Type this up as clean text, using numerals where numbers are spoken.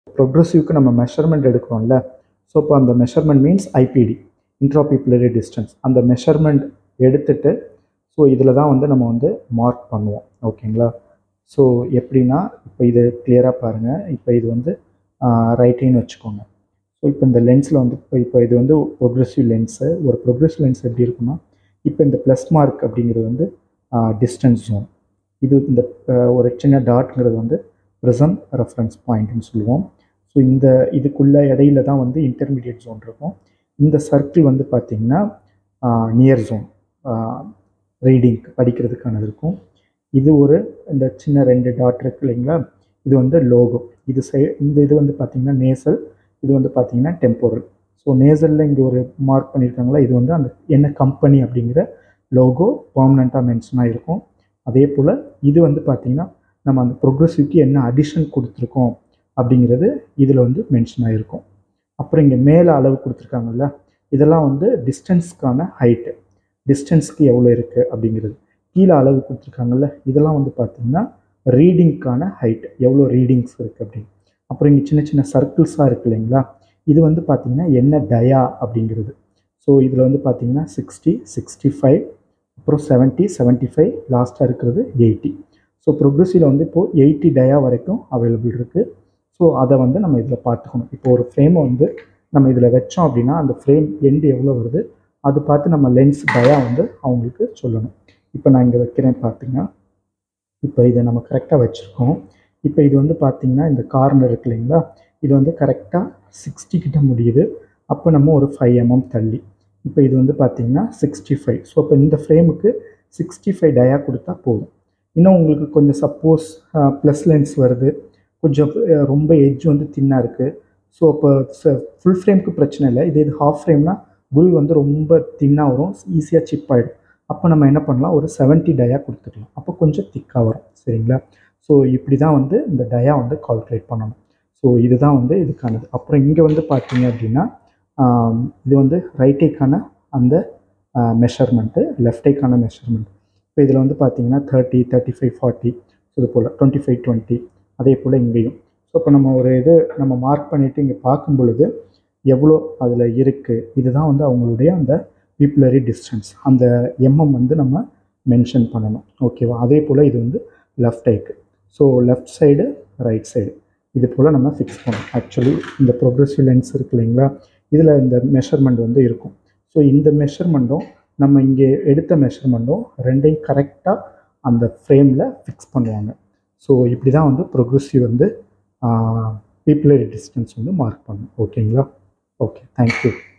ப்ரொக்ரெசிவ்க்கு நம்ம measurement எடுக்கிறோம்ல, so இப்போ அந்த measurement means IPD, interpupillary distance. அந்த மெஷர்மெண்ட் எடுத்துட்டு ஸோ இதில் தான் வந்து நம்ம வந்து மார்க் பண்ணுவோம். ஓகேங்களா? ஸோ எப்படின்னா, இப்போ இது கிளியராக பாருங்கள். இப்போ இது வந்து ரைட்டின்னு வச்சுக்கோங்க. ஸோ இப்போ இந்த லென்ஸில் வந்து இப்போ இது வந்து ப்ரொக்ரெசிவ் லென்ஸு. ஒரு ப்ரொக்ரெசிவ் லென்ஸ் எப்படி இருக்குன்னா, இப்போ இந்த ப்ளஸ் மார்க் அப்படிங்கிறது வந்து டிஸ்டன்ஸ் ஜோன். இது இந்த ஒரு சின்ன டாட்ங்கிறது வந்து ப்ரிசம் ரெஃபரன்ஸ் பாயிண்ட்னு சொல்லுவோம். ஸோ இந்த இதுக்குள்ளே இடையில தான் வந்து இன்டர்மீடியட் ஜோன் இருக்கும். இந்த சர்க்கிள் வந்து பார்த்திங்கன்னா நியர் ஜோன், ரீடிங் படிக்கிறதுக்கானது இருக்கும். இது ஒரு இந்த சின்ன 2 டாட் இருக்கு இல்லைங்களா, இது வந்து லோகோ. இது இந்த இது வந்து பார்த்திங்கன்னா நேசல், இது வந்து பார்த்திங்கன்னா டெம்போரல். ஸோ நேசலில் இங்கே ஒரு மார்க் பண்ணியிருக்காங்களா, இது வந்து அந்த என்ன கம்பெனி அப்படிங்கிற லோகோ பர்மனெண்ட்டாக மென்ஷனாக இருக்கும். அதே போல் இது வந்து பார்த்திங்கன்னா நம்ம அந்த ப்ரொக்ரெசிவ்க்கு என்ன அடிஷன் கொடுத்துருக்கோம் அப்படிங்கிறது இதில் வந்து மென்ஷன் ஆகிருக்கும். அப்புறம் இங்கே மேலே அளவு கொடுத்துருக்காங்கல்ல, இதெல்லாம் வந்து டிஸ்டன்ஸ்க்கான ஹைட்டு, டிஸ்டன்ஸ்க்கு எவ்வளோ இருக்குது அப்படிங்கிறது. கீழே அளவு கொடுத்துருக்காங்கல்ல, இதெல்லாம் வந்து பார்த்திங்கன்னா ரீடிங்க்கான ஹைட், எவ்வளோ ரீடிங்ஸ் இருக்குது அப்படின்னு. அப்புறம் இங்கே சின்ன சின்ன சர்க்கிள்ஸாக இருக்குது இல்லைங்களா, இது வந்து பார்த்திங்கன்னா என்ன டயா அப்படிங்கிறது. ஸோ இதில் வந்து பார்த்திங்கன்னா 60, 65, அப்புறம் 70, 75, லாஸ்ட்டாக இருக்கிறது 80. ஸோ ப்ரொக்ரெசிவில் வந்து இப்போது 80 டயா வரைக்கும் அவைலபிள் இருக்குது. ஸோ அதை வந்து நம்ம இதில் பார்த்துக்கணும். இப்போ ஒரு ஃப்ரேமை வந்து நம்ம இதில் வச்சோம் அப்படின்னா அந்த ஃப்ரேம் எண்டு எவ்வளோ வருது அது பார்த்து நம்ம லென்ஸ் டயா வந்து அவங்களுக்கு சொல்லணும். இப்போ நான் இங்கே வைக்கிறேன் பார்த்திங்கன்னா, இப்போ இதை நம்ம கரெக்டாக வச்சுருக்கோம். இப்போ இது வந்து பார்த்திங்கன்னா இந்த கார்னர் இருக்கு இல்லைங்களா, இது வந்து கரெக்டாக 60 கிட்ட முடியுது. அப்போ நம்ம ஒரு 5 mm தள்ளி, இப்போ இது வந்து பார்த்திங்கன்னா 65. ஸோ இப்போ இந்த ஃப்ரேமுக்கு 65 டயா கொடுத்தா போதும். இன்னும் உங்களுக்கு கொஞ்சம் சப்போஸ் ப்ளஸ் லென்ஸ் வருது, கொஞ்சம் ரொம்ப எட்ஜ் வந்து தின்னாக இருக்குது, ஸோ இப்போ ஃபுல் ஃப்ரேமுக்கு பிரச்சனை இல்லை. இது ஹாஃப் ஃப்ரேம்னா புல் வந்து ரொம்ப தின்னாக வரும், ஈஸியாக சிப் ஆகிடும். அப்போ நம்ம என்ன பண்ணலாம், ஒரு 70 டயா கொடுத்துக்கலாம். அப்போ கொஞ்சம் திக்காக வரும். சரிங்களா? ஸோ இப்படி தான் வந்து இந்த டயா வந்து கால்குலேட் பண்ணணும். ஸோ இதுதான் வந்து இதுக்கானது. அப்புறம் இங்கே வந்து பார்த்தீங்க அப்படின்னா இது வந்து ரைட் ஐக்கான அந்த மெஷர்மெண்ட்டு, லெஃப்ட் ஐக்கான மெஷர்மெண்ட். இப்போ இதில் வந்து பார்த்தீங்கன்னா 30, 35, 40, இது போல் 25, 20, அதே போல் இங்கேயும். ஸோ இப்போ நம்ம ஒரு இது நம்ம மார்க் பண்ணிவிட்டு இங்கே பார்க்கும் பொழுது எவ்வளோ அதில் இருக்குது, இதுதான் வந்து அவங்களுடைய அந்த பீப்புலரி டிஸ்டன்ஸ், அந்த எம்எம் வந்து நம்ம மென்ஷன் பண்ணணும். ஓகேவா? அதே போல் இது வந்து லெஃப்ட் ஐக்கு. So left side, right side, இது போல் நம்ம ஃபிக்ஸ் பண்ணணும். ஆக்சுவலி இந்த ப்ரொக்ரெசிவ் லென்ஸ் இருக்கு இல்லைங்களா, இதில் இந்த மெஷர்மெண்ட் வந்து இருக்கும். ஸோ இந்த மெஷர்மெண்ட்டும் நம்ம இங்கே எடுத்த மெஷர்மெண்ட்டும் ரெண்டையும் கரெக்டாக அந்த ஃப்ரேமில் ஃபிக்ஸ் பண்ணுவாங்க. ஸோ இப்படி தான் வந்து ப்ரொக்ரெசிவ் வந்து பீப்புலரி டிஸ்டன்ஸ் வந்து மார்க் பண்ணணும். ஓகேங்களா? Okay, thank you.